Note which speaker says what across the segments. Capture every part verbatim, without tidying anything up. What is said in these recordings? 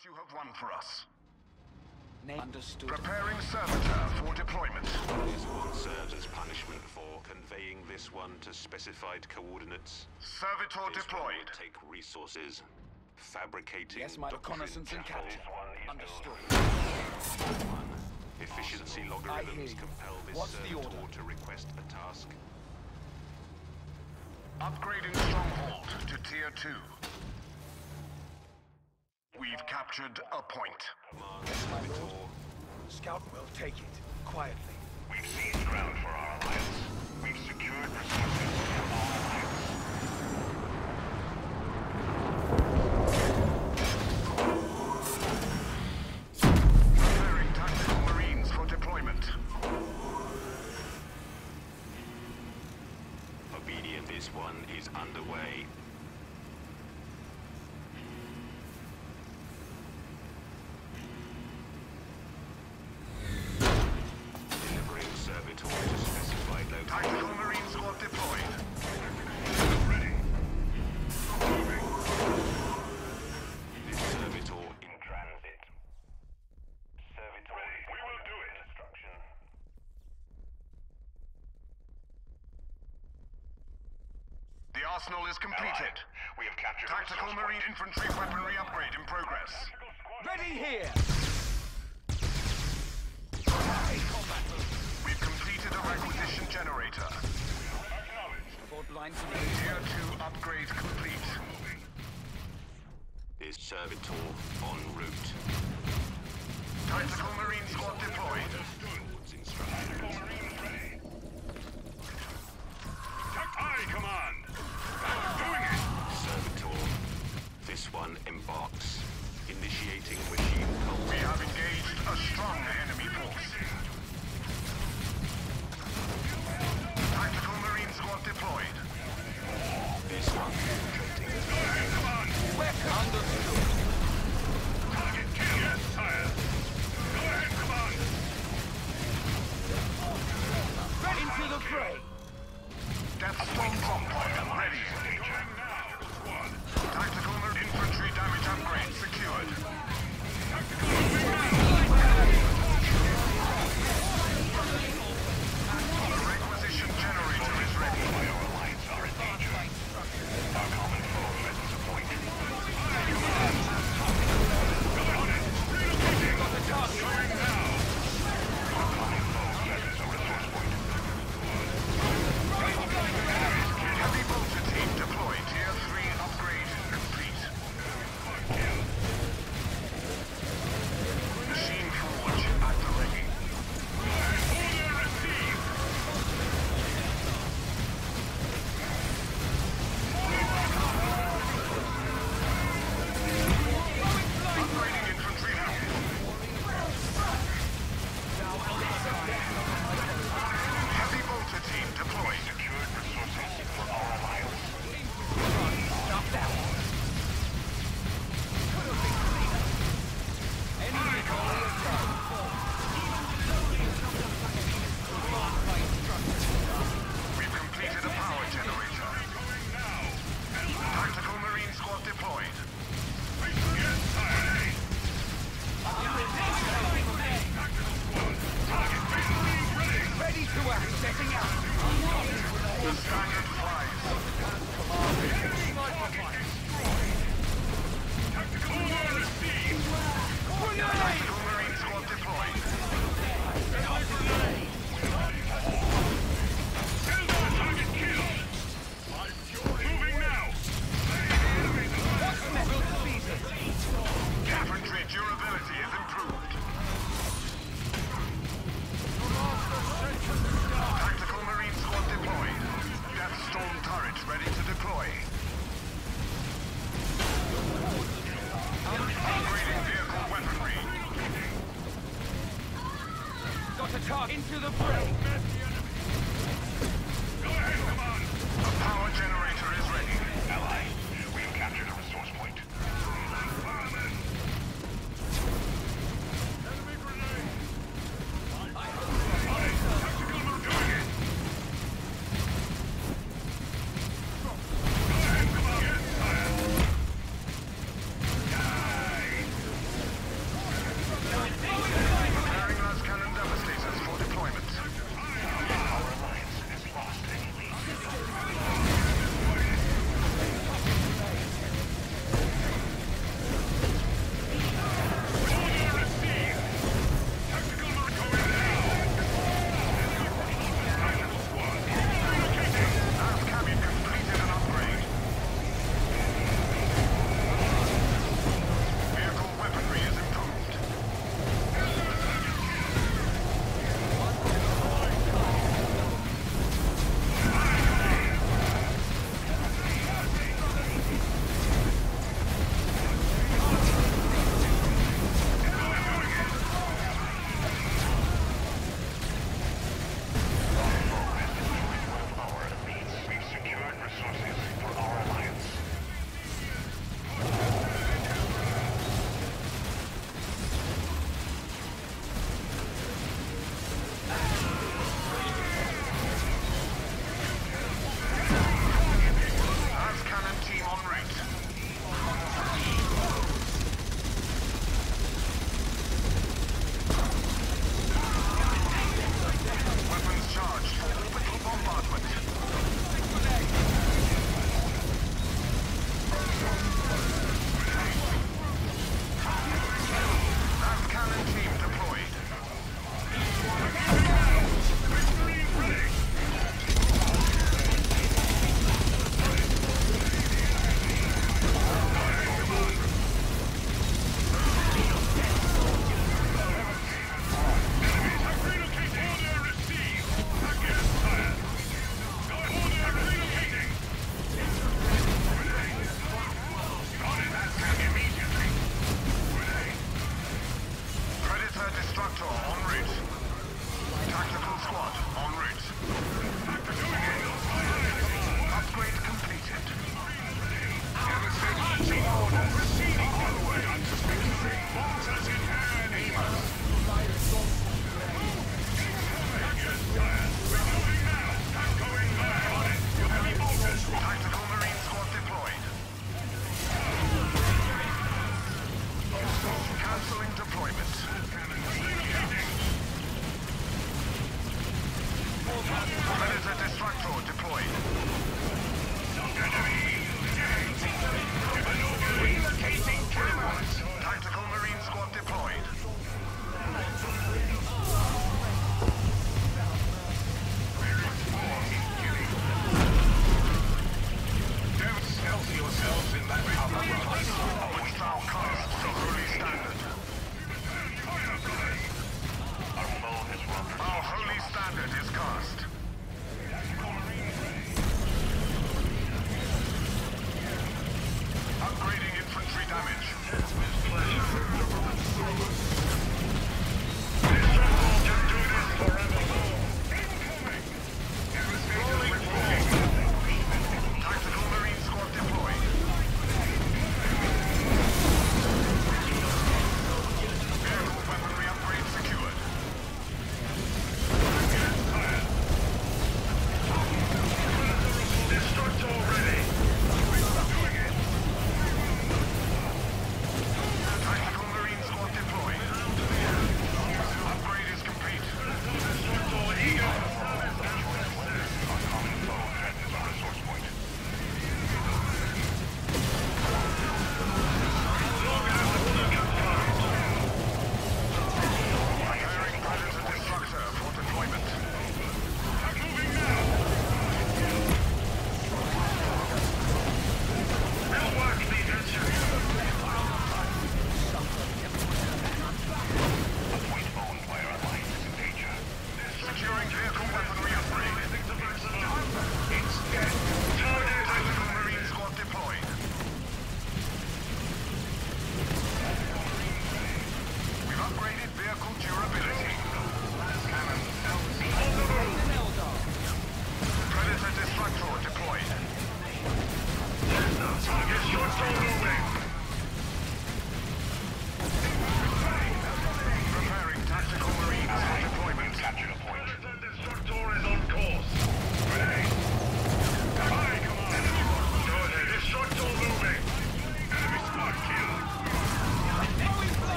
Speaker 1: you have won for us.
Speaker 2: Understood.
Speaker 1: Preparing servitor for deployment.
Speaker 3: This one serves as punishment for conveying this one to specified coordinates.
Speaker 1: Servitor
Speaker 3: This
Speaker 1: deployed.
Speaker 3: one will take resources. Fabricating
Speaker 2: Yes, my
Speaker 3: doctrine
Speaker 2: reconnaissance and capture. Understood.
Speaker 3: One. Efficiency logarithms compel this
Speaker 2: What's the
Speaker 3: servitor
Speaker 2: order?
Speaker 3: to request a task.
Speaker 1: Upgrading stronghold to tier two. We've captured a point.
Speaker 3: Command
Speaker 2: Yes, my
Speaker 3: servitor.
Speaker 2: lord. Scout will take it quietly.
Speaker 4: We've seized ground for our alliance. We've secured resources for our alliance.
Speaker 1: Preparing tactical marines for deployment.
Speaker 3: Obedient, this one is underway. Delivering servitor to specified
Speaker 1: Tactical
Speaker 3: location.
Speaker 1: marine squad deployed.
Speaker 4: Ready. Moving.
Speaker 3: This servitor
Speaker 4: In transit. Servitor ready. We will do it. Instruction.
Speaker 1: The arsenal is completed.
Speaker 4: We have captured a
Speaker 1: Tactical
Speaker 4: resource
Speaker 1: marine
Speaker 4: point.
Speaker 1: infantry weaponry upgrade in progress.
Speaker 4: Tactical squad.
Speaker 2: Ready here!
Speaker 1: We've completed a requisition generator.
Speaker 4: Acknowledged.
Speaker 2: Aboard blind to
Speaker 1: Tier two upgrade complete.
Speaker 3: is servitor en route.
Speaker 1: Tactical marine squad deployed.
Speaker 3: Towards instructions.
Speaker 4: Tactical marines ready. Aye, command. Doing it.
Speaker 3: Servitor. This one embarks. Initiating machine
Speaker 1: We
Speaker 3: cult.
Speaker 1: have engaged a strong enemy force. Tactical marine squad deployed.
Speaker 3: This one penetrating.
Speaker 4: Go ahead, command.
Speaker 2: understood.
Speaker 4: Target kill. Yes, sire. Go ahead, command.
Speaker 2: Into the fray!
Speaker 1: Deathstone bomb ready.
Speaker 4: Going now. Squad.
Speaker 1: Tactical marine infantry damage upgrade secured.
Speaker 4: Tactical moving now.
Speaker 1: The requisition generator is ready.
Speaker 4: Our alliance are in danger. Our common foe threatens a point. Aye, command. Go on it. Relocating. Going now. Our common foe threatens a resource point.
Speaker 1: Heavy bolter team deployed. Tier three upgrade complete. Machine forge at the ready.
Speaker 4: Order received.
Speaker 1: Upgrading infantry help. Heavy bolter team deployed.
Speaker 4: Secured resources for our alliance.
Speaker 2: Stop that! Enemy only
Speaker 1: We've completed a power generator.
Speaker 4: Going now.
Speaker 1: Tactical marine squad deployed.
Speaker 4: Yes, sire. Tactical squad. Target reloading ready.
Speaker 2: ready to act, setting out!
Speaker 1: The standard flies.
Speaker 4: Tactical order received.
Speaker 1: Tactical marine squad deployed.
Speaker 4: Eldar target killed. Moving now.
Speaker 2: Will seize it!
Speaker 1: Infantry durability is improved. Tactical marine squad deployed. Death Storm turret ready to deploy. Upgrading vehicle weaponry.
Speaker 2: Got a target into the fray!
Speaker 4: Go ahead, command.
Speaker 1: A power generator is ready.
Speaker 4: Ally, we have captured a resource point. Enemy grenade. Tactical move doing it. Go ahead, command. Yes, sire. Die.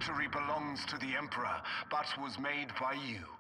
Speaker 1: victory belongs to the Emperor, but was made by you.